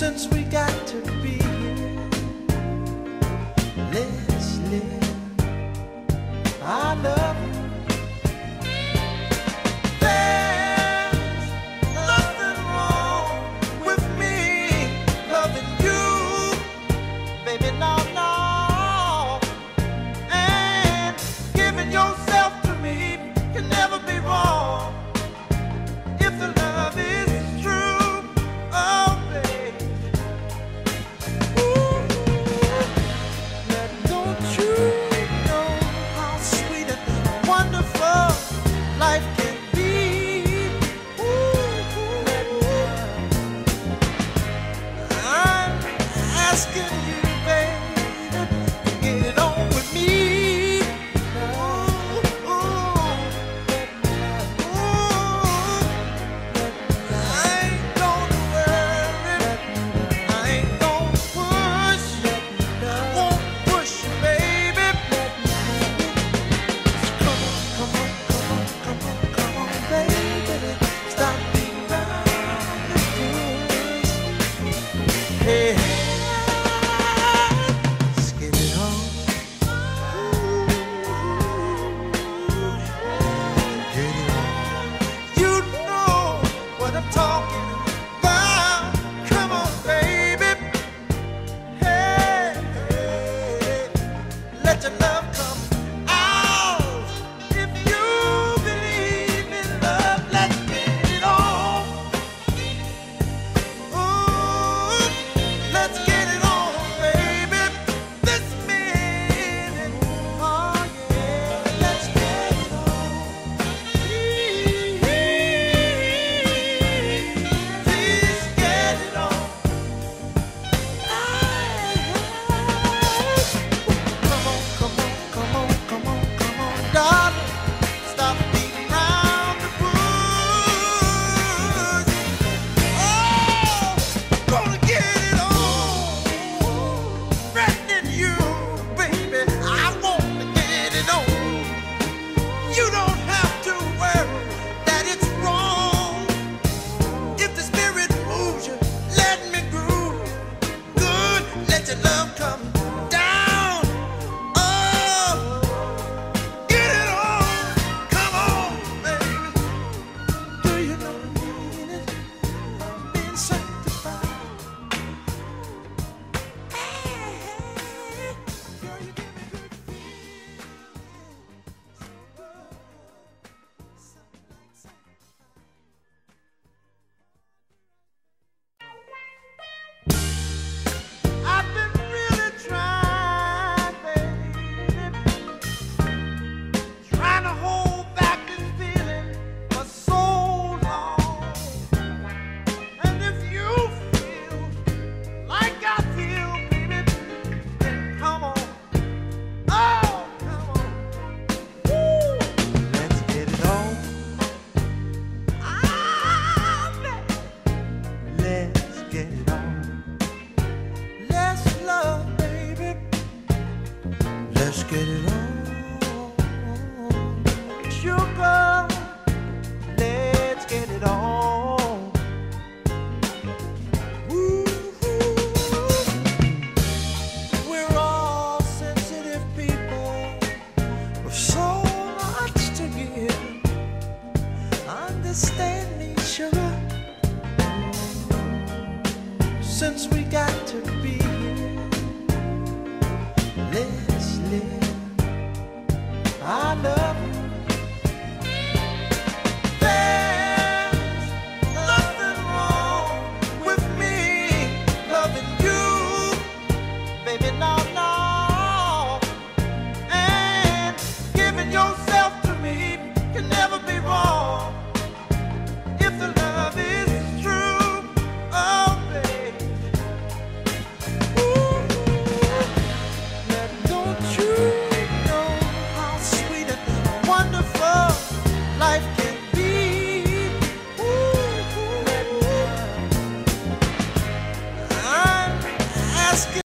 since we got to be here. Let's live. I love you. There's nothing wrong with me loving you, baby, no, no. And giving yourself to me can never be wrong if the love is true. Oh, baby. Ooh, don't you know how sweet and wonderful life can be? Ooh, I'm asking you, baby, to get on with me. Ooh, I ain't gonna worry, I ain't gonna push, I won't push you, baby. Come on, come on, come on, come on, come on, baby. Stop beating around the bush. Hey, let's get it on. Get it on. You know what I'm talking about. Come on, baby. Hey, hey, let your love come out. If you believe in love, let's get it on. Ooh, let's get it on, baby. This minute, oh yeah, let's get it on. Please get it on. Come on, come on, come on, come on, come on, darling. Stop beating around the bush. Oh, gonna get it on. Threatening you, baby. I want to get it on. You don't have to worry that it's wrong. If the spirit moves you, let me groove. Good, let your love come down. Oh, get it on. Come on, baby. Do you know the meaning of being sanctified? Hey, girl, you give me good feelings. Something like sanctified. I've been really trying, baby, trying to hold back this feeling for so long. And if you feel like I feel, baby, then come on. Oh, come on. Woo. Let's get it on. Ah, baby. Let's get it on. Let's love, baby. Let's get it on. Sugar, let's get it on. Woo. We're all sensitive people with so